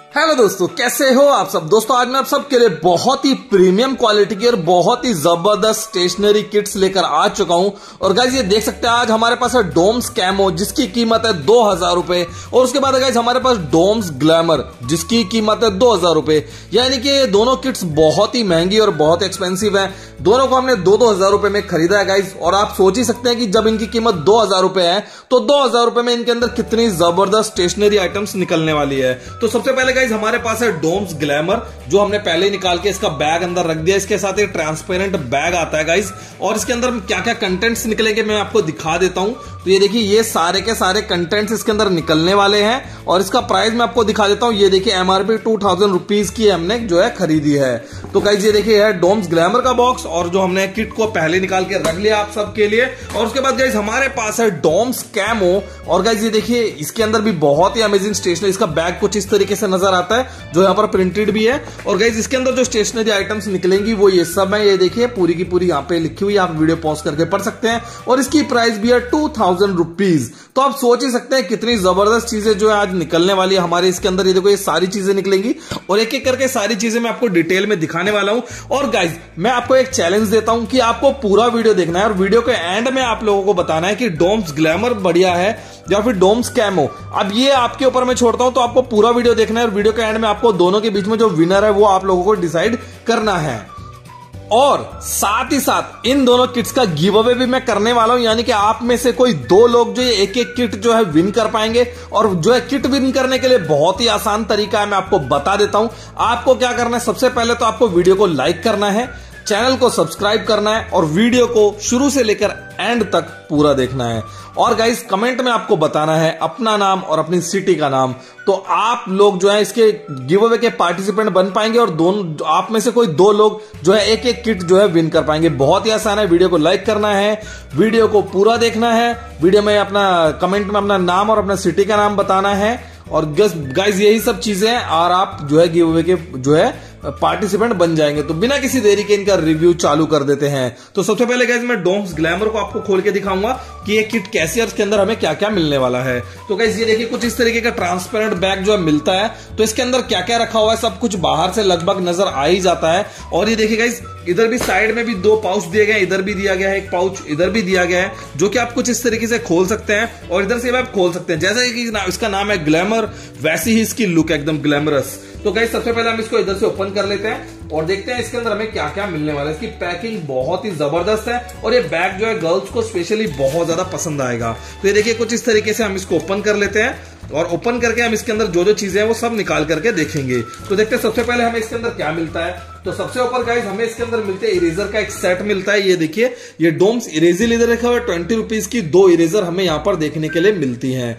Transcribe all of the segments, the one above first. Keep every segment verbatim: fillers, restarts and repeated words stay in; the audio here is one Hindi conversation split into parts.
हेलो दोस्तों, कैसे हो आप सब। दोस्तों आज मैं आप सबके लिए बहुत ही प्रीमियम क्वालिटी की और बहुत ही जबरदस्त स्टेशनरी किट्स लेकर आ चुका हूं। और गाइज ये देख सकते हैं आज हमारे पास है डोम्स कैमो जिसकी कीमत है दो हजार रुपए। और उसके बाद गाइज हमारे पास डोम्स ग्लैमर जिसकी कीमत है दो हजार रुपए। यानी कि ये दोनों किट्स बहुत ही महंगी और बहुत एक्सपेंसिव है। दोनों को हमने दो दो हजार रुपए में खरीदा है गाइज। और आप सोच ही सकते हैं कि जब इनकी कीमत दो हजार रुपए है तो दो हजार रुपए में इनके अंदर कितनी जबरदस्त स्टेशनरी आइटम्स निकलने वाली है। तो सबसे पहले गाइज हमारे पास है डोम्स ग्लैमर जो हमने पहले ही निकाल के इसका बैग अंदर रख दिया। इसके साथ एक ट्रांसपेरेंट बैग आता है गाइज। और इसके अंदर क्या क्या कंटेंट्स निकलेंगे मैं आपको दिखा देता हूं। तो ये देखिए ये सारे के सारे कंटेंट्स इसके अंदर निकलने वाले हैं। और इसका प्राइस मैं आपको दिखा देता हूं। ये देखिए एमआरपी टू थाउजेंड रुपीज की हमने जो है खरीदी है। तो गाइज ये देखिए है डोम्स ग्लैमर का बॉक्स और जो हमने किट को पहले निकाल के रख लिया आप सबके लिए। और उसके बाद गाइज हमारे पास है डोम्स कैमो। और गाइज ये देखिए इसके अंदर भी बहुत ही अमेजिंग स्टेशनरी। इसका बैग कुछ इस तरीके से नजर आता है जो यहाँ पर प्रिंटेड भी है। और गाइज इसके अंदर जो स्टेशनरी आइटम्स निकलेंगी वो ये सब है। ये देखिए पूरी की पूरी यहाँ पे लिखी हुई है, आप वीडियो पॉज करके पढ़ सकते हैं। और इसकी प्राइस भी है टू थाउजेंड रुपीज। तो आप सोच ही सकते हैं कितनी जबरदस्त चीजें जो है आज निकलने वाली है हमारे इसके अंदर। ये देखो ये सारी चीजें निकलेंगी और एक एक करके सारी चीजें मैं आपको डिटेल में दिखाने वाला हूं। और गाइज मैं आपको एक चैलेंज देता हूं कि आपको पूरा वीडियो देखना है और वीडियो के एंड में आप लोगों को बताना है कि डोम्स ग्लैमर बढ़िया है या फिर डोम्स कैमो। अब ये आपके ऊपर मैं छोड़ता हूं, तो आपको पूरा वीडियो देखना है और वीडियो के एंड में आपको दोनों के बीच में जो विनर है वो आप लोगों को डिसाइड करना है। और साथ ही साथ इन दोनों किट्स का गिव अवे भी मैं करने वाला हूं। यानी कि आप में से कोई दो लोग जो एक एक किट जो है विन कर पाएंगे। और जो है किट विन करने के लिए बहुत ही आसान तरीका है, मैं आपको बता देता हूं। आपको क्या करना है, सबसे पहले तो आपको वीडियो को लाइक करना है, चैनल को सब्सक्राइब करना है और वीडियो को शुरू से लेकर एंड तक पूरा देखना है। और गाइस कमेंट में आपको बताना है अपना नाम और अपनी सिटी का नाम। तो आप लोग जो है इसके गिव अवे के पार्टिसिपेंट बन पाएंगे और दोनों आप में से कोई दो लोग जो है एक एक किट जो है विन कर पाएंगे। बहुत ही आसान है, वीडियो को लाइक करना है, वीडियो को पूरा देखना है, वीडियो में अपना कमेंट में अपना नाम और अपना सिटी का नाम बताना है। और गाइस यही सब चीजें हैं और आप जो है गिव अवे के जो है पार्टिसिपेंट बन जाएंगे। तो बिना किसी देरी के इनका रिव्यू चालू कर देते हैं। तो सबसे पहले गाइस मैं डोम्स ग्लैमर को आपको खोल के दिखाऊंगा कि ये किट कैसी है और इसके अंदर हमें क्या क्या मिलने वाला है। तो गाइस ये देखिए कुछ इस तरीके का ट्रांसपेरेंट बैग जो है मिलता है। तो इसके अंदर क्या क्या रखा हुआ है सब कुछ बाहर से लगभग नजर आ ही जाता है। और ये देखिए गाइस इधर भी साइड में भी दो पाउच दिए गए हैं, इधर भी दिया गया है एक पाउच, इधर भी दिया गया है जो कि आप कुछ इस तरीके से खोल सकते हैं और इधर से भी आप खोल सकते हैं। जैसे कि इसका नाम है ग्लैमर वैसी ही इसकी लुक एकदम ग्लैमरस। तो गाइस सबसे पहले हम इसको इधर से ओपन कर लेते हैं और देखते हैं इसके अंदर हमें क्या क्या मिलने वाला है। इसकी पैकिंग बहुत ही जबरदस्त है और ये बैग जो है गर्ल्स को स्पेशली बहुत ज्यादा पसंद आएगा। तो ये देखिए कुछ इस तरीके से हम इसको ओपन कर लेते हैं और ओपन करके हम इसके अंदर जो जो चीजें हैं वो सब निकाल करके देखेंगे। तो देखते हैं सबसे पहले हमें इसके अंदर क्या मिलता है। तो सबसे ऊपर गाइस हमें इसके अंदर मिलते हैं इरेजर का एक सेट मिलता है। ये देखिए ये डोम्स इरेजर इधर रखा हुआ है, ट्वेंटी रुपीज की दो इरेजर हमें यहाँ पर देखने के लिए मिलती है।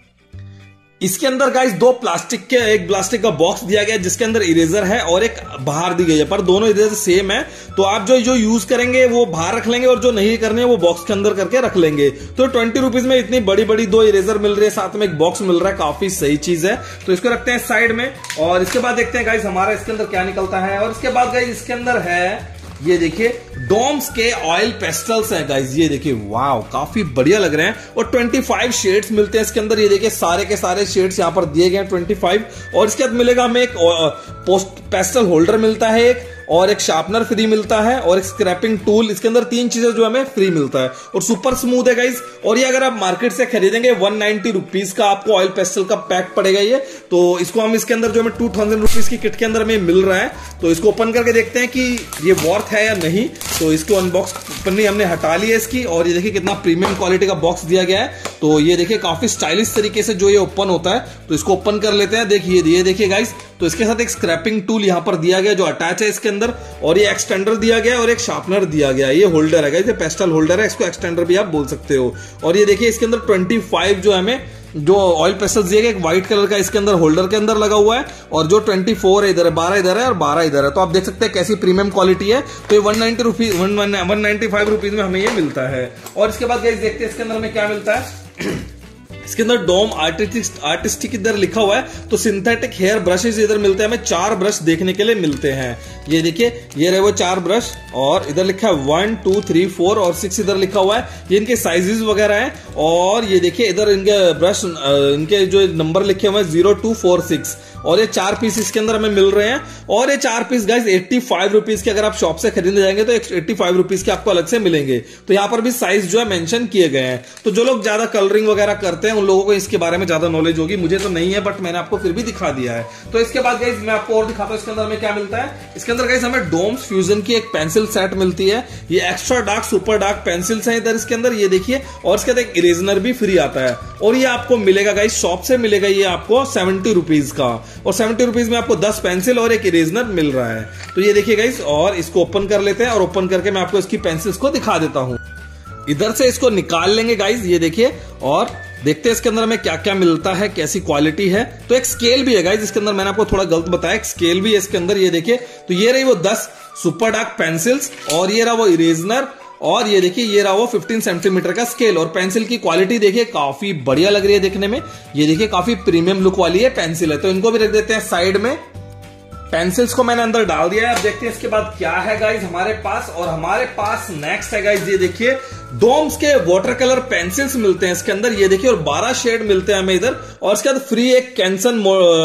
इसके अंदर गाइस दो प्लास्टिक के एक प्लास्टिक का बॉक्स दिया गया है जिसके अंदर इरेजर है और एक बाहर दी गई है, पर दोनों इरेजर सेम है। तो आप जो जो यूज करेंगे वो बाहर रख लेंगे और जो नहीं करने वो बॉक्स के अंदर करके रख लेंगे। तो ट्वेंटी रुपीज में इतनी बड़ी बड़ी दो इरेजर मिल रही है, साथ में एक बॉक्स मिल रहा है, काफी सही चीज है। तो इसको रखते हैं साइड में और इसके बाद देखते हैं गाइस हमारा इसके अंदर क्या निकलता है। और इसके बाद गाइस इसके अंदर है ये देखिए डोम्स के ऑयल पेस्टल्स हैं गाइस। ये देखिए वाव काफी बढ़िया लग रहे हैं और पच्चीस शेड्स मिलते हैं इसके अंदर। ये देखिए सारे के सारे शेड्स यहां पर दिए गए हैं पच्चीस। और इसके बाद मिलेगा हमें एक पोस्ट पेस्टल होल्डर मिलता है एक, और एक शार्पनर फ्री मिलता है और एक स्क्रैपिंग टूल। इसके अंदर तीन चीजें जो हमें फ्री मिलता है और सुपर स्मूथ है गाइस। और ये अगर आप मार्केट से खरीदेंगे वन नाइनटी रुपीज का आपको ऑयल पेस्टल का पैक पड़ेगा ये। तो इसको हम इसके अंदर जो हमें टू थाउजेंड रुपीज की किट के अंदर हमें मिल रहा है। तो इसको ओपन करके देखते हैं कि ये वर्थ है या नहीं। तो इसको अनबॉक्स पन्नी हमने हटा ली है इसकी। और ये देखिए कितना प्रीमियम क्वालिटी का बॉक्स दिया गया है। तो ये देखिए काफी स्टाइलिश तरीके से जो ये ओपन होता है। तो इसको ओपन कर लेते हैं। देखिए ये देखिए गाइस तो इसके साथ एक स्क्रैपिंग टूल यहां पर दिया गया जो अटैच है इसके अंदर, और ये एक्सटेंडर दिया गया और एक शार्पनर दिया गया। ये होल्डर है गाइस, ये पेस्टल होल्डर है, इसको एक्सटेंडर भी आप बोल सकते हो। और ये देखिए इसके अंदर पच्चीस जो हमें जो ऑयल पेस्टल दिए गए, एक व्हाइट कलर का इसके अंदर होल्डर के अंदर लगा हुआ है और जो चौबीस है इधर है, बारह इधर है और बारह इधर है। तो आप देख सकते हैं कैसी प्रीमियम क्वालिटी है। तो ये one ninety rupees one ninety five rupees में हमें ये मिलता है। और इसके बाद गाइस देखते हैं इसके अंदर हमें क्या मिलता है। इसके अंदर डोम आर्टिस्टिक आर्टिस्टिक इधर लिखा हुआ है। तो सिंथेटिक हेयर ब्रशेस इधर मिलते हैं, हमें चार ब्रश देखने के लिए मिलते हैं। ये देखिए ये रहे वो चार ब्रश और इधर लिखा है वन टू थ्री फोर और सिक्स इधर लिखा हुआ है। ये इनके साइजेस वगैरह हैं और ये देखिए इधर इनके ब्रश इनके जो नंबर लिखे हुए हैं जीरो टू फोर सिक्स। और ये चार पीस इसके अंदर हमें मिल रहे हैं। और ये चार piece guys eighty five rupees के अगर आप शॉप से खरीदने जाएंगे तो एट्टी फाइव रुपीज के आपको अलग से मिलेंगे। तो यहाँ पर भी साइज जो है मेंशन किए गए हैं। तो जो लोग ज्यादा कलरिंग वगैरह करते हैं उन लोगों को इसके बारे में ज्यादा नॉलेज होगी, मुझे तो नहीं है, बट मैंने आपको फिर भी दिखा दिया है। तो इसके बाद गाइस मैं आपको और दिखाता हूं इसके अंदर हमें क्या मिलता है। इसके अंदर गाइस हमें डोम्स फ्यूजन की एक पेंसिल सेट मिलती है। ये extra dark super dark pencils हैं इधर इसके अंदर, ये देखिए। और इसके अंदर एक इरेजनर भी फ्री आता है और ये आपको मिलेगा गाइस शॉप से मिलेगा ये आपको सेवेंटी रुपीज का। और सेवेंटी रुपीज में आपको दस पेंसिल और एक इरेजनर मिल रहा है। तो ये देखिए गाइस, और इसको ओपन कर लेते हैं और ओपन करके मैं आपको इसकी पेंसिल्स को दिखा देता हूं। इधर से इसको निकाल लेंगे गाइस, ये देखिए, और देखते हैं इसके अंदर हमें क्या क्या मिलता है, कैसी क्वालिटी है। तो एक स्केल भी है गाइस इसके अंदर, मैंने आपको थोड़ा गलत बताया, एक स्केल भी है इसके अंदर, ये देखिए। तो ये रही वो दस सुपर डार्क पेंसिल्स और ये रहा वो इरेजनर और ये देखिए ये रहा वो फिफ्टीन सेंटीमीटर का स्केल। और पेंसिल की क्वालिटी देखिए काफी बढ़िया लग रही है देखने में, ये देखिए काफी प्रीमियम लुक वाली है पेंसिल है। तो इनको भी रख देते हैं साइड में। पेंसिल्स को मैंने अंदर डाल दिया है। अब देखते हैं इसके बाद क्या है गाइज हमारे पास। और हमारे पास नेक्स्ट है गाइज, ये देखिए डोम्स के वाटर कलर पेंसिल्स मिलते हैं इसके अंदर, ये देखिए। और बारह शेड मिलते हैं हमें इधर। और इसके बाद फ्री एक Canson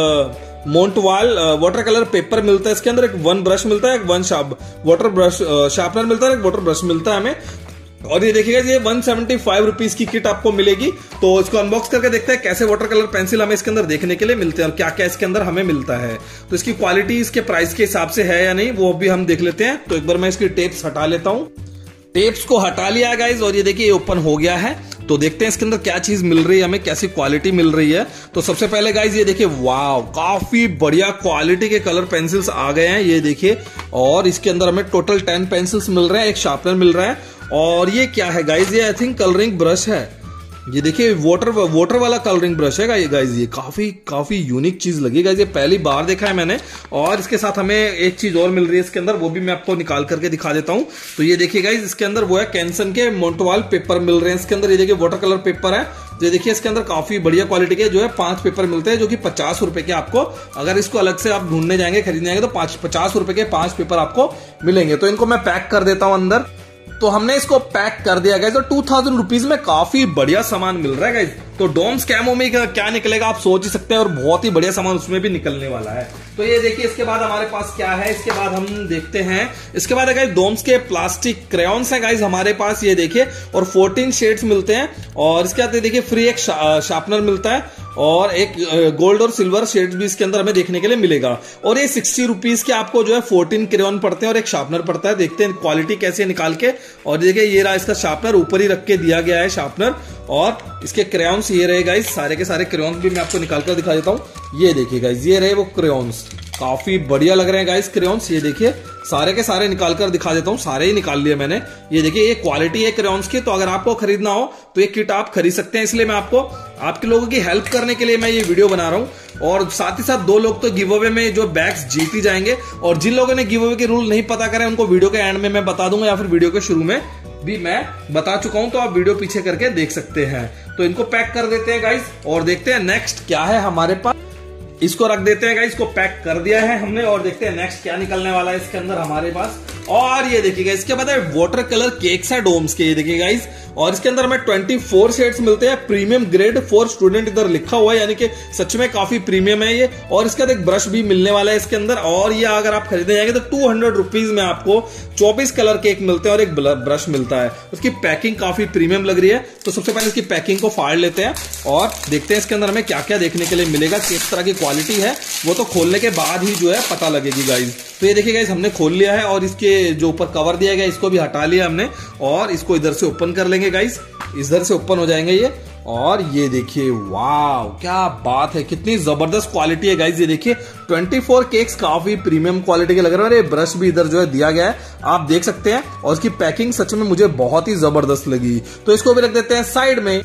Montval water colour paper मिलता है इसके अंदर। एक वन ब्रश मिलता है, एक one sharp water brush sharpener मिलता है, एक वाटर ब्रश मिलता है हमें। और ये देखिएगा ये वन सेवेंटी फाइव रुपीज की किट आपको मिलेगी। तो इसको अनबॉक्स करके देखते हैं कैसे वाटर कलर पेंसिल हमें इसके अंदर देखने के लिए मिलते हैं और क्या क्या इसके अंदर हमें मिलता है। तो इसकी क्वालिटी इसके प्राइस के हिसाब से है या नहीं वो भी हम देख लेते हैं। तो एक बार मैं इसकी टेप्स हटा लेता हूं। टेप्स को हटा लिया है गाइज और ये देखिए ये ओपन हो गया है। तो देखते हैं इसके अंदर क्या चीज मिल रही है हमें, कैसी क्वालिटी मिल रही है। तो सबसे पहले गाइज ये देखिए, वाव, काफी बढ़िया क्वालिटी के कलर पेंसिल्स आ गए हैं, ये देखिए। और इसके अंदर हमें टोटल टेन पेंसिल्स मिल रहे हैं, एक शार्पनर मिल रहा है। और ये क्या है गाइज, ये आई थिंक कलरिंग ब्रश है। ये देखिए वाटर वाटर वाला कलरिंग ब्रश है गाइज। ये काफी काफी यूनिक चीज लगी गाइज, ये पहली बार देखा है मैंने। और इसके साथ हमें एक चीज और मिल रही है इसके अंदर, वो भी मैं आपको निकाल करके दिखा देता हूं। तो ये देखिए गाइज इसके अंदर वो है कैंसन के मोंटवाल पेपर मिल रहे हैं इसके अंदर, ये देखिए वाटर कलर पेपर है। ये देखिए इसके अंदर काफी बढ़िया क्वालिटी के जो है पांच पेपर मिलते हैं, जो कि पचास रुपए के आपको, अगर इसको अलग से आप ढूंढने जाएंगे खरीदने जाएंगे तो पांच पचास रुपए के पांच पेपर आपको मिलेंगे। तो इनको मैं पैक कर देता हूं अंदर। तो हमने इसको पैक कर दिया गाइस। तो टू थाउजेंड रुपीज में काफी बढ़िया सामान मिल रहा है गाइस। तो डोम्स कैमो में क्या निकलेगा आप सोच ही सकते हैं, और बहुत ही बढ़िया सामान उसमें भी निकलने वाला है। तो ये देखिए इसके बाद हमारे पास क्या है, इसके बाद हम देखते हैं। इसके बाद है गाइस डोम्स के प्लास्टिक क्रेयॉन्स हैं गाइस हमारे पास, ये देखिए। और फोर्टीन शेड्स मिलते हैं। और इसके बाद देखिए फ्री एक शार्पनर मिलता है और एक गोल्ड और सिल्वर शेड्स भी इसके अंदर हमें देखने के लिए मिलेगा। और ये सिक्सटी रुपीज के आपको जो है फोर्टीन क्रेयॉन पड़ते हैं और एक शार्पनर पड़ता है। देखते हैं क्वालिटी कैसे है निकाल के। और देखिए ये रहा इसका शार्पनर, ऊपर ही रख के दिया गया है शार्पनर। और इसके क्रेयॉन्स ये रहे गाइस, सारे के सारे क्रेयॉन्स भी मैं आपको निकाल कर दिखा देता हूं। ये देखिए गाइस ये रहे वो क्रेयॉन्स, काफी बढ़िया लग रहे हैं गाइस क्रेयॉन्स। ये देखिए सारे के सारे निकाल कर दिखा देता हूं, सारे ही निकाल लिए मैंने। ये देखिए ये क्वालिटी है क्रेयॉन्स की। तो अगर आपको खरीदना हो तो ये किट आप खरीद सकते हैं। इसलिए मैं आपको आपके लोगों की हेल्प करने के लिए मैं ये वीडियो बना रहा हूं। और साथ ही साथ दो लोग तो गिव अवे में जो बैग्स जीत ही जाएंगे। और जिन लोगों ने गिव अवे के रूल नहीं पता करे उनको वीडियो के एंड में मैं बता दूंगा, या फिर वीडियो के शुरू में भी मैं बता चुका हूं, तो आप वीडियो पीछे करके देख सकते हैं। तो इनको पैक कर देते हैं गाइस और देखते हैं नेक्स्ट क्या है हमारे पास। इसको रख देते हैं गाइस, इसको पैक कर दिया है हमने। और देखते हैं नेक्स्ट क्या निकलने वाला है इसके अंदर हमारे पास। और ये देखिएगा इसके बाद वाटर कलर केक्स है डोम्स के, ये देखिए गाइस। और इसके अंदर हमें चौबीस शेड्स मिलते हैं, प्रीमियम ग्रेड फॉर स्टूडेंट इधर लिखा हुआ है, यानी कि सच में काफी प्रीमियम है ये। और इसके बाद एक ब्रश भी मिलने वाला है इसके अंदर। और ये अगर आप खरीदने जाएंगे तो टू हंड्रेड रुपीज में आपको चौबीस कलर केक मिलते हैं और एक ब्रश मिलता है। उसकी पैकिंग काफी प्रीमियम लग रही है। तो सबसे पहले इसकी पैकिंग को फाड़ लेते हैं और देखते हैं इसके अंदर हमें क्या क्या देखने के लिए मिलेगा, किस तरह की क्वालिटी है वो तो खोलने के बाद ही जो है पता लगेगी गाइज। तो ये देखिए गाइज हमने खोल लिया है और इसके जो ऊपर कवर दिया गया इसको भी हटा लिया हमने। और इसको इधर से ओपन कर लेंगे गाइज, इधर से ओपन हो जाएंगे ये। और ये देखिए वाव क्या बात है, कितनी जबरदस्त क्वालिटी है गाइज। ये देखिए चौबीस केक्स काफी प्रीमियम क्वालिटी के लग रहे हैं। और ये ब्रश भी इधर जो है दिया गया है, आप देख सकते हैं। और इसकी पैकिंग सच में मुझे बहुत ही जबरदस्त लगी। तो इसको भी रख देते हैं साइड में।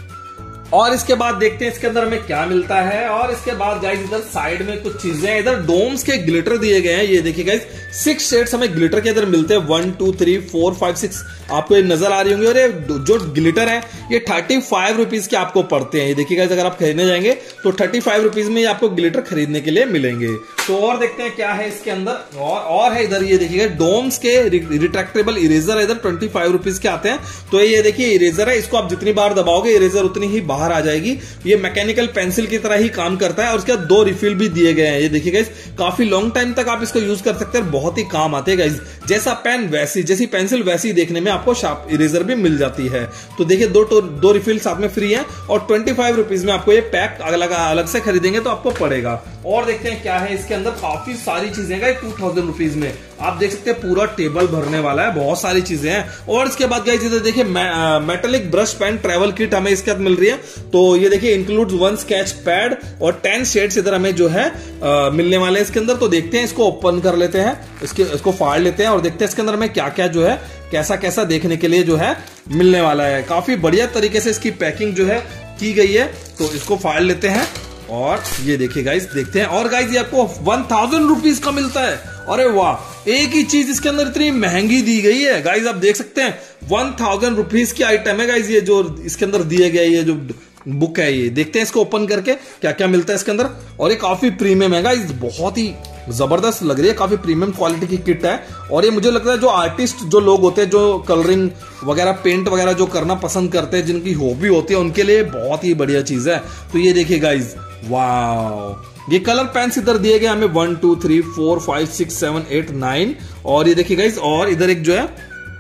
और इसके बाद देखते हैं इसके अंदर हमें क्या मिलता है। और इसके बाद गाइस इधर साइड में कुछ चीजें, इधर डोम्स के ग्लिटर दिए गए हैं। ये देखिए गाइस सिक्स शेड्स हमें ग्लिटर के इधर मिलते हैं, one two three four five six आपको ये नजर आ रही होंगी। और ये जो ग्लिटर है ये थर्टी फाइव रुपीज के आपको पड़ते हैं। ये देखिए गाइस अगर आप खरीदने जाएंगे तो थर्टी फाइव रुपीज में आपको ग्लिटर खरीदने के लिए मिलेंगे। तो और देखते हैं क्या है इसके अंदर। और और है इधर, ये देखिए डोम्स के रिट्रैक्टेबल इरेजर इधर ट्वेंटी फाइव रुपीज के आते हैं। तो ये देखिए इरेजर है, इसको आप जितनी बार दबाओगे इरेजर उतनी ही बाहर बाहर आ जाएगी। ये मैकेनिकल पेंसिल की तरह ही काम करता है और उसके बाद दो रिफिल भी दिए गए हैं। ये देखिए गाइस, काफी लॉन्ग टाइम तक आप इसको यूज कर सकते हैं, बहुत ही काम आते हैं गाइस। जैसा पेन वैसी, जैसी पेंसिल वैसी देखने में आपको शार्प इरेजर भी मिल जाती है। तो देखिए दो दो रिफिल साथ में फ्री है और ट्वेंटी फाइव रुपीज में आपको ये पैक अलग अलग से खरीदेंगे तो आपको पड़ेगा। और देखते हैं क्या है इसके अंदर, काफी सारी चीजें गाइस टू थाउजेंड रुपीज में आप देख सकते हैं, पूरा टेबल भरने वाला है, बहुत सारी चीजें हैं। और इसके बाद गाइस इधर देखिए metallic brush pen travel kit हमें इसके साथ मिल रही है। तो ये देखिए इंक्लूड्स वन स्केच पैड और टेन शेड्स इधर हमें जो है आ, मिलने वाले हैं इसके अंदर। तो देखते हैं, इसको ओपन कर लेते हैं, इसके इसको फाड़ लेते हैं और देखते हैं इसके अंदर हमें क्या क्या जो है कैसा कैसा देखने के लिए जो है मिलने वाला है। काफी बढ़िया तरीके से इसकी पैकिंग जो है की गई है। तो इसको फाड़ लेते हैं और ये देखिए गाइस, देखते हैं। और गाइस ये आपको वन थाउजेंड रुपीज का मिलता है। अरे वाह, एक ही चीज इसके अंदर इतनी महंगी दी गई है गाइस, आप देख सकते हैं वन थाउजेंड रुपीज की आइटम है गाइस ये जो इसके अंदर दिए गए, ये जो बुक है। ये देखते हैं इसको ओपन करके क्या क्या मिलता है इसके अंदर। और ये काफी प्रीमियम है गाइस, बहुत ही जबरदस्त लग रही है, काफी प्रीमियम क्वालिटी की किट है। और ये मुझे लगता है जो आर्टिस्ट जो लोग होते हैं, जो कलरिंग वगैरह पेंट वगैरह जो करना पसंद करते हैं, जिनकी हॉबी होती है, उनके लिए बहुत ही बढ़िया चीज है। तो ये देखिए गाइस, वाह, ये कलर पेन्स इधर दिए गए हमें one two three four five six seven eight nine. और ये देखिए गाइस, और इधर एक जो है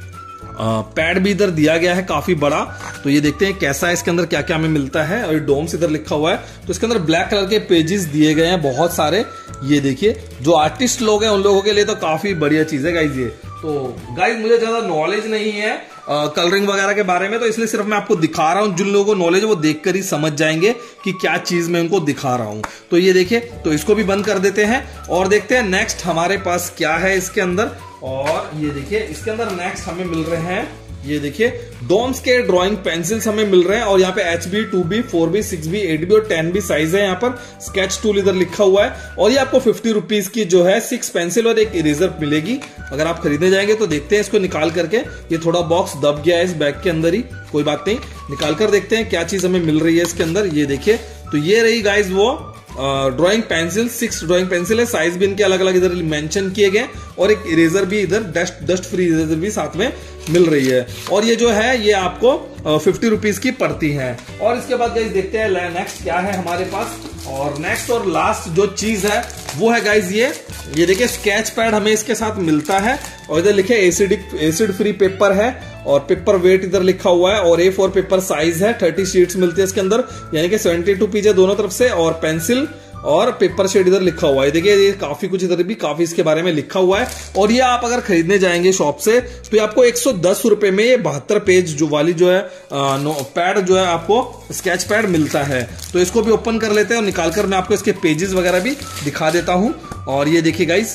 पैड भी इधर दिया गया है काफी बड़ा। तो ये देखते हैं कैसा है, इसके अंदर क्या क्या हमें मिलता है। और डोम्स इधर लिखा हुआ है, तो इसके अंदर ब्लैक कलर के पेजेस दिए गए हैं बहुत सारे। ये देखिए, जो आर्टिस्ट लोग हैं उन लोगों के लिए तो काफी बढ़िया चीज है गाइज ये। तो गाइज मुझे ज्यादा नॉलेज नहीं है कलरिंग वगैरह के बारे में, तो इसलिए सिर्फ मैं आपको दिखा रहा हूं। जिन लोगों को नॉलेज है वो देखकर ही समझ जाएंगे कि क्या चीज मैं उनको दिखा रहा हूं। तो ये देखिए, तो इसको भी बंद कर देते हैं और देखते हैं नेक्स्ट हमारे पास क्या है इसके अंदर। और ये देखिए, इसके अंदर नेक्स्ट हमें मिल रहे हैं, ये देखिए डोम्स के ड्राइंग पेंसिल्स हमें मिल रहे हैं। और यहाँ पे H B, two B, four B, six B, eight B और टेन बी साइज है। यहाँ पर स्केच टूल इधर लिखा हुआ है। और ये आपको फिफ्टी रुपीज की जो है सिक्स पेंसिल और एक इरेजर मिलेगी अगर आप खरीदने जाएंगे। तो देखते हैं इसको निकाल करके, ये थोड़ा बॉक्स दब गया है इस बैग के अंदर ही, कोई बात नहीं, निकाल कर देखते हैं क्या चीज हमें मिल रही है इसके अंदर। ये देखिए, तो ये रही गाइज वो drawing pencil, six drawing pencil है, साइज भी इनके अलग अलग इधर मेंशन किए गए। और एक इरेजर भी इधर, डस्ट डस्ट फ्री इरेजर भी साथ में मिल रही है। और ये जो है ये आपको फिफ्टी रुपीज की पड़ती है। और इसके बाद गाइज देखते हैं नेक्स्ट क्या है हमारे पास। और नेक्स्ट और लास्ट जो चीज है वो है गाइज ये ये देखिए स्केच पैड हमें इसके साथ मिलता है। और इधर लिखे एसिडिक एसिड फ्री पेपर है और पेपर वेट इधर लिखा हुआ है। और ए फोर पेपर साइज है, थर्टी शीट्स मिलती है इसके अंदर, यानी कि सेवेंटी टू पीस है दोनों तरफ से। और पेंसिल और पेपर शेड इधर लिखा हुआ है। देखिए ये काफी कुछ इधर भी काफी इसके बारे में लिखा हुआ है। और ये आप अगर खरीदने जाएंगे शॉप से तो ये आपको एक सौ दस रुपए में ये बहत्तर पेज जो वाली जो है पैड जो है आपको स्केच पैड मिलता है। तो इसको भी ओपन कर लेते हैं और निकालकर मैं आपको इसके पेजेस वगैरह भी दिखा देता हूं। और ये देखिए गाइस,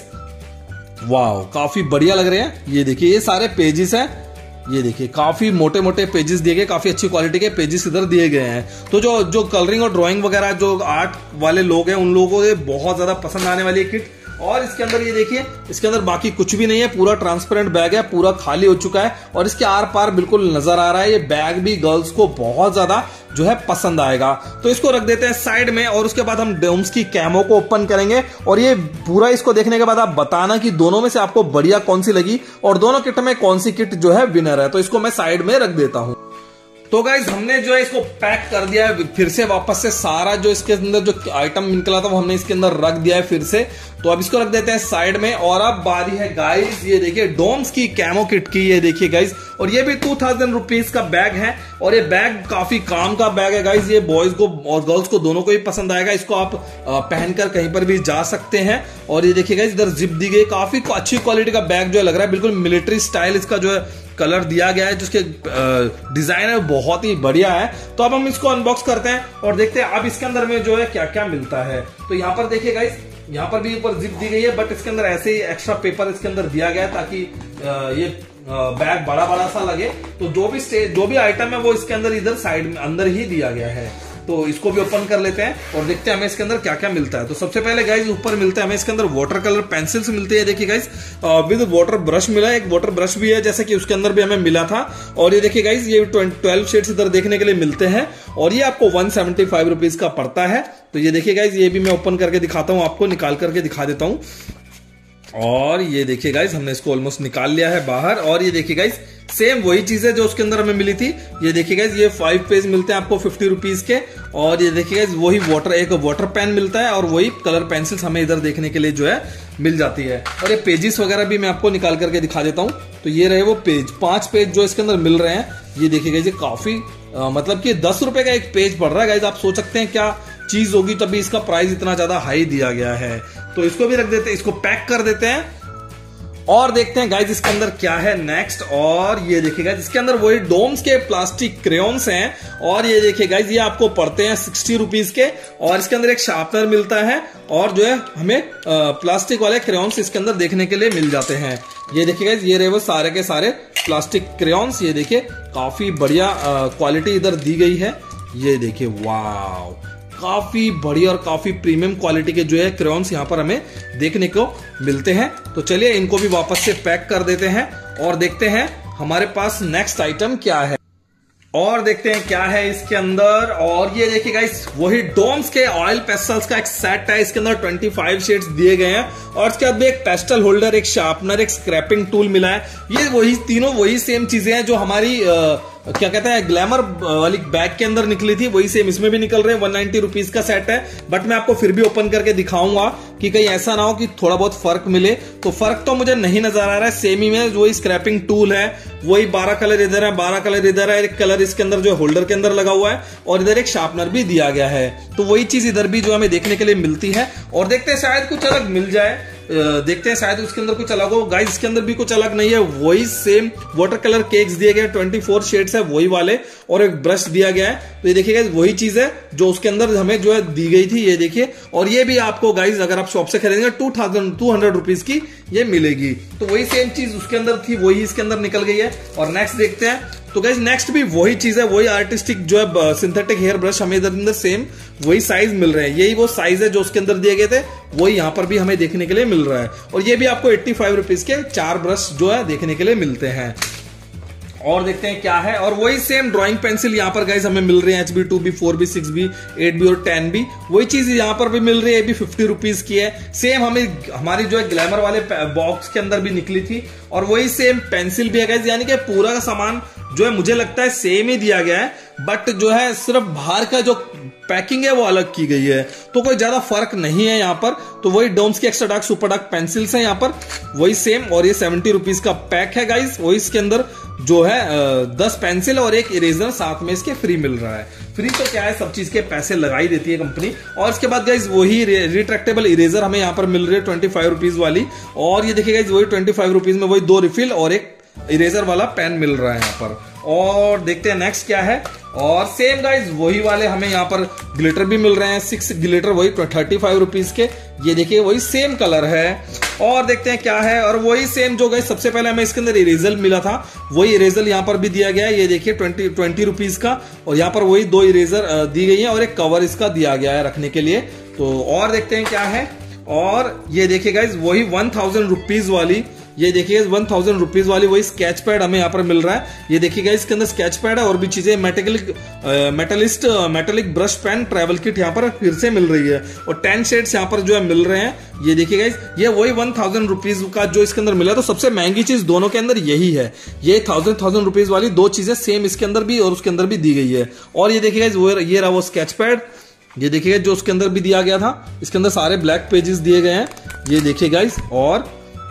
वाह, काफी बढ़िया लग रहे हैं। ये देखिए ये सारे पेजेस है, ये देखिए काफी मोटे मोटे पेजेस दिए गए, काफी अच्छी क्वालिटी के पेजेस इधर दिए गए हैं। तो जो जो कलरिंग और ड्राइंग वगैरह जो आर्ट वाले लोग हैं उन लोगों को ये बहुत ज्यादा पसंद आने वाली है किट। और इसके अंदर ये देखिए, इसके अंदर बाकी कुछ भी नहीं है, पूरा ट्रांसपेरेंट बैग है, पूरा खाली हो चुका है। और इसके आर पार बिल्कुल नजर आ रहा है। ये बैग भी गर्ल्स को बहुत ज्यादा जो है पसंद आएगा। तो इसको रख देते हैं साइड में और उसके बाद हम डोम्स की कैमो को ओपन करेंगे। और ये पूरा इसको देखने के बाद आप बताना कि दोनों में से आपको बढ़िया कौन सी लगी और दोनों किट में कौन सी किट जो है विनर है। तो इसको मैं साइड में रख देता हूं। तो गाइज हमने जो है इसको पैक कर दिया है फिर से, वापस से सारा जो इसके अंदर जो आइटम निकला था वो हमने इसके अंदर रख दिया है फिर से। तो अब इसको रख देते हैं साइड में। और अब बारी है गाइज, ये देखिए डोम्स की कैमो किट की, ये देखिए गाइज। और ये भी टू थाउजेंड रुपीज का बैग है। और ये बैग काफी काम का बैग है गाइज, ये बॉयज को और गर्ल्स को दोनों को ही पसंद आएगा। इसको आप पहनकर कहीं पर भी जा सकते हैं। और ये देखिए गाइज, इधर जिप दी गई, काफी अच्छी क्वालिटी का बैग जो है लग रहा है, बिल्कुल मिलिट्री स्टाइल इसका जो है कलर दिया गया है, जिसके डिजाइन है बहुत ही बढ़िया है। तो अब हम इसको अनबॉक्स करते हैं और देखते हैं अब इसके अंदर में जो है क्या क्या मिलता है। तो यहाँ पर देखिए गाइस, यहाँ पर भी ऊपर जिप दी गई है, बट इसके अंदर ऐसे ही एक्स्ट्रा पेपर इसके अंदर दिया गया है ताकि ये बैग बड़ा बड़ा सा लगे। तो जो भी जो भी आइटम है वो इसके अंदर इधर साइड में अंदर ही दिया गया है। तो इसको भी ओपन कर लेते हैं और देखते हैं हमें इसके अंदर क्या क्या मिलता है। तो सबसे पहले गाइज ऊपर मिलता है हमें इसके अंदर वाटर कलर पेंसिल्स मिलती है। देखिए गाइज विद वाटर ब्रश मिला है, एक वाटर ब्रश भी है जैसे कि उसके अंदर भी हमें मिला था। और ये देखिए गाइज ये ट्वेल्व शेड्स इधर देखने के लिए मिलते हैं और ये आपको वन सेवेंटी फाइव रुपीज का पड़ता है। तो ये देखिए गाइज ये भी मैं ओपन करके दिखाता हूँ, आपको निकाल करके दिखा देता हूँ। और ये देखिए गाइज हमने इसको ऑलमोस्ट निकाल लिया है बाहर। और ये देखिए गाइज सेम वही चीज है जो उसके अंदर हमें मिली थी। ये देखिए गाइस, ये फाइव पेज मिलते हैं आपको फिफ्टी रुपीज के। और ये देखिए गाइस, वही वाटर एक वाटर पेन मिलता है और वही कलर पेंसिल्स हमें इधर देखने के लिए जो है मिल जाती है। और ये पेजेस वगैरह भी मैं आपको निकाल करके दिखा देता हूँ। तो ये रहे वो पेज, पांच पेज जो इसके अंदर मिल रहे हैं। ये देखिए गाइस, ये काफी आ, मतलब कि दस रुपए का एक पेज पड़ रहा है गाइस। आप सोच सकते हैं क्या चीज होगी, तभी इसका प्राइस इतना ज्यादा हाई दिया गया है। तो इसको भी रख देते हैं, इसको पैक कर देते हैं और देखते हैं गाइस इसके अंदर क्या है नेक्स्ट। और ये देखिए गाइस, इसके अंदर वही डोम्स के प्लास्टिक क्रेयॉन्स हैं। और ये देखिए गाइस, ये आपको पड़ते हैं सिक्सटी रुपीज के। और इसके अंदर एक शार्पनर मिलता है और जो है हमें प्लास्टिक वाले क्रेयॉन्स इसके अंदर देखने के लिए मिल जाते हैं। ये देखिए गाइस, ये रहे वो सारे के सारे प्लास्टिक क्रेयॉन्स। ये देखिए काफी बढ़िया क्वालिटी इधर दी गई है। ये देखिए वाव, काफी बढ़िया और काफी प्रीमियम क्वालिटी के जो है क्रेयॉन्स यहाँ पर हमें देखने को मिलते हैं। तो चलिए इनको भी वापस से पैक कर देते हैं और देखते हैं हमारे पास नेक्स्ट आइटम क्या है। और देखते हैं क्या है इसके अंदर। और ये देखिए गाइस, वही डोम्स के ऑयल पेस्टल्स का एक सेट है। इसके अंदर पच्चीस शेड्स दिए गए हैं और इसके बाद भी एक पेस्टल होल्डर, एक शार्पनर, एक स्क्रैपिंग टूल मिला है। ये वही तीनों वही सेम चीजें हैं जो हमारी आ, क्या कहते हैं ग्लैमर वाली बैग के अंदर निकली थी, वही सेम इसमें भी निकल रहे हैं। वन नाइनटी रुपीज का सेट है, बट मैं आपको फिर भी ओपन करके दिखाऊंगा कि कहीं ऐसा ना हो कि थोड़ा बहुत फर्क मिले। तो फर्क तो मुझे नहीं नजर आ रहा है, सेम ही में वही स्क्रैपिंग टूल है, वही बारह कलर इधर है, बारह कलर इधर है, एक कलर इसके अंदर जो होल्डर के अंदर लगा हुआ है और इधर एक शार्पनर भी दिया गया है। तो वही चीज इधर भी जो हमें देखने के लिए मिलती है। और देखते हैं शायद कुछ अलग मिल जाए, देखते हैं शायद उसके अंदर कुछ अलग हो। गाइस इसके अंदर भी कुछ अलग नहीं है, वही सेम वाटर कलर केक्स दिए गए, चौबीस शेड्स है वही वाले, और एक ब्रश दिया गया है। तो ये देखिए गाइस, वही चीज है जो उसके अंदर हमें जो है दी गई थी। ये देखिए, और ये भी आपको गाइस अगर आप शॉप से खरीदेंगे two thousand two hundred rupees की ये मिलेगी। तो वही सेम चीज उसके अंदर थी, वही इसके अंदर निकल गई है। और नेक्स्ट देखते हैं। तो गाइस नेक्स्ट भी वही चीज है, वही आर्टिस्टिक जो है सिंथेटिक हेयर ब्रश हमें इधर अंदर सेम वही साइज मिल रहे हैं। यही वो साइज है जो उसके अंदर दिए गए थे, वही यहाँ पर भी हमें देखने के लिए मिल रहा है। और ये भी आपको एट्टी फाइव रुपीज के चार ब्रश जो है देखने के लिए मिलते हैं। और देखते हैं क्या है। और वही सेम ड्राइंग पेंसिल यहाँ पर गाइस हमें मिल रहे हैं, H B, two B, four B, six B, eight B और टेन बी। वही चीज यहाँ पर भी मिल रही है, ये भी फिफ्टी रुपीज की है। सेम हमें हमारी जो है ग्लैमर वाले बॉक्स के अंदर भी निकली थी। और वही सेम पेंसिल भी है गाइस, यानी कि पूरा का सामान जो है मुझे लगता है सेम ही दिया गया है, बट जो है सिर्फ बाहर का जो पैकिंग है वो अलग की गई है। तो कोई ज्यादा फर्क नहीं है यहाँ पर। तो वही डोम्स की extra dark super dark pencils हैं यहाँ पर, वही सेम। और ये सेवेंटी रुपीज का पैक है गाइस। वही इसके अंदर जो है दस पेंसिल और एक इरेजर साथ में इसके फ्री मिल रहा है। फ्री तो क्या है, सब चीज के पैसे लगाई देती है कंपनी। और इसके बाद गाइस वही रिट्रैक्टेबल इरेजर हमें यहाँ पर मिल रही है ट्वेंटी फाइव रुपीज वाली। और ये देखिए गाइस, वही ट्वेंटी फाइव रुपीज में वही दो रिफिल और एक इरेजर वाला पेन मिल रहा है यहाँ पर। और देखते हैं नेक्स्ट क्या है। और सेम गाइस वही वाले हमें यहाँ पर ग्लिटर भी मिल रहे हैं, सिक्स ग्लिटर वही थर्टी फाइव रुपीज के। ये देखिए वही सेम कलर है। और देखते हैं क्या है। और वही सेम जो गाइस सबसे पहले हमें इसके अंदर इरेजर मिला था, वही इरेजर यहाँ पर भी दिया गया है। ये देखिए ट्वेंटी ट्वेंटी रुपीज का। और यहाँ पर वही दो इरेजर दी गई है और एक कवर इसका दिया गया है रखने के लिए। तो और देखते हैं क्या है। और ये देखिए गाइस, वही वन थाउजेंड रुपीज वाली, ये देखिए वन थाउजेंड रुपीज वाली वही स्केच पैड हमें यहाँ पर मिल रहा है। ये देखिए गाइस, इसके अंदर स्केच पैड है और भी चीजें, मेटेलिक मेटलिस्ट metallic brush pen travel kit यहाँ पर फिर से मिल रही है। और टेन शेड्स यहाँ पर जो है मिल रहे हैं। ये देखिए गाइस, ये वही वन थाउजेंड रुपीज का जो इसके अंदर मिला। तो सबसे महंगी चीज दोनों के अंदर यही है, ये थाउजेंड थाउजेंड रुपीज वाली दो चीजें सेम इसके अंदर भी और उसके अंदर भी दी गई है। और ये देखिए गाइस, वो ये रहा वो स्केच पैड, ये देखिए जो उसके अंदर भी दिया गया था। इसके अंदर सारे ब्लैक पेजेस दिए गए हैं, ये देखिए गाइस। और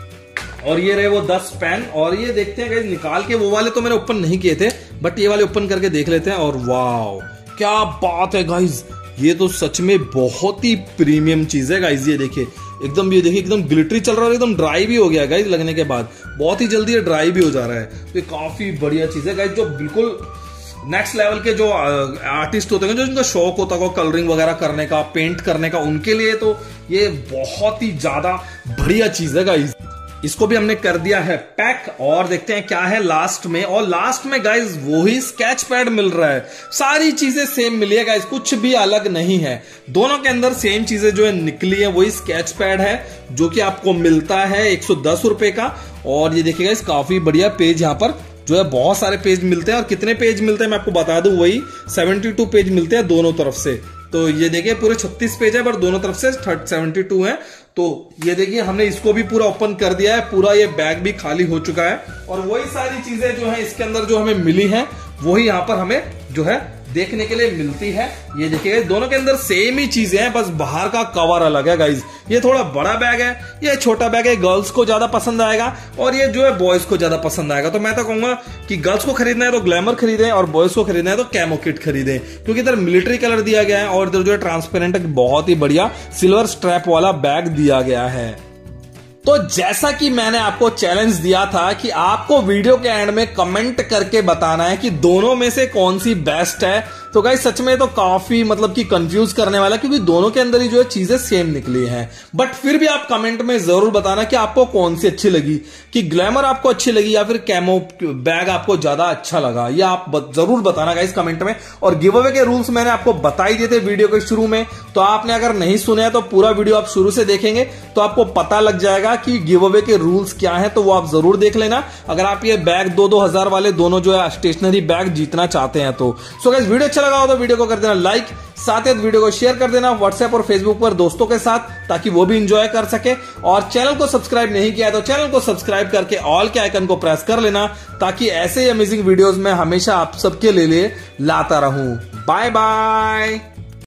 और ये रहे वो दस पेन। और ये देखते हैं गाइस निकाल के, वो वाले तो मैंने ओपन नहीं किए थे, बट ये वाले ओपन करके देख लेते हैं। और वाव क्या बात है गाइस, ये तो सच में बहुत ही प्रीमियम चीज है गाइस। ये देखिए एकदम, ये देखिए एकदम ग्लिटरी चल रहा है, एकदम ड्राई भी हो गया गाइस लगने के बाद, बहुत ही जल्दी ये ड्राई भी हो जा रहा है। तो ये काफी बढ़िया चीज है गाइस, जो बिल्कुल नेक्स्ट लेवल के जो आर्टिस्ट होते हैं, जो जिनका शौक होता है कलरिंग वगैरह करने का, पेंट करने का, उनके लिए तो ये बहुत ही ज्यादा बढ़िया चीज है गाइस। इसको भी हमने कर दिया है पैक। और देखते हैं क्या है लास्ट में। और लास्ट में गाइस वही स्केच पैड मिल रहा है, सारी चीजें सेम मिली है गाइस, कुछ भी अलग नहीं है। दोनों के अंदर सेम चीजें जो है निकली है, वही स्केच पैड है जो कि आपको मिलता है एक सौ दस रुपए का। और ये देखिए गाइस, काफी बढ़िया पेज यहाँ पर जो है बहुत सारे पेज मिलते हैं। और कितने पेज मिलते हैं मैं आपको बता दूं, वही बहत्तर पेज मिलते हैं दोनों तरफ से। तो ये देखिए पूरे छत्तीस पेज है, पर दोनों तरफ से सेवेंटी टू है। तो ये देखिए हमने इसको भी पूरा ओपन कर दिया है, पूरा ये बैग भी खाली हो चुका है और वही सारी चीजें जो है इसके अंदर जो हमें मिली हैं वही यहाँ पर हमें जो है देखने के लिए मिलती है। ये देखिए दोनों के अंदर सेम ही चीजें हैं, बस बाहर का कवर अलग है गाइज। ये थोड़ा बड़ा बैग है, ये छोटा बैग है, गर्ल्स को ज्यादा पसंद आएगा और ये जो है बॉयज को ज्यादा पसंद आएगा। तो मैं तो कहूंगा कि गर्ल्स को खरीदना है तो ग्लैमर खरीदें और बॉयज को खरीदना है तो कैमो किट खरीदें, क्योंकि इधर मिलिट्री कलर दिया गया है और इधर जो है ट्रांसपेरेंट बहुत ही बढ़िया सिल्वर स्ट्रैप वाला बैग दिया गया है। तो जैसा कि मैंने आपको चैलेंज दिया था कि आपको वीडियो के एंड में कमेंट करके बताना है कि दोनों में से कौन सी बेस्ट है, तो गाइस सच में तो काफी मतलब कि कंफ्यूज करने वाला, क्योंकि दोनों के अंदर ही जो है चीजें सेम निकली हैं। बट फिर भी आप कमेंट में जरूर बताना कि आपको कौन सी अच्छी लगी, कि ग्लैमर आपको अच्छी लगी या फिर कैमो बैग आपको ज्यादा अच्छा लगा, ये आप जरूर बताना गाइस कमेंट में। और गिव अवे के रूल्स मैंने आपको बता ही दिए थे वीडियो के शुरू में, तो आपने अगर नहीं सुने तो पूरा वीडियो आप शुरू से देखेंगे तो आपको पता लग जाएगा कि गिव अवे के रूल्स क्या हैं, तो वो आप जरूर देख लेना अगर आप ये बैग दो दो हजार वाले दोनों जो है स्टेशनरी बैग जीतना चाहते हैं तो। सो गाइस वीडियो अच्छा लगा हो तो वीडियो को कर देना लाइक, साथ ही वीडियो को शेयर कर देना व्हाट्सएप और फेसबुक पर दोस्तों के साथ, ताकि वो भी एंजॉय कर सके। और चैनल को सब्सक्राइब नहीं किया है तो चैनल को सब्सक्राइब करके ऑल के आइकन को प्रेस कर लेना, ताकि ऐसे ही अमेजिंग वीडियोस में हमेशा आप सबके लिए लाता रहूं। Bye bye.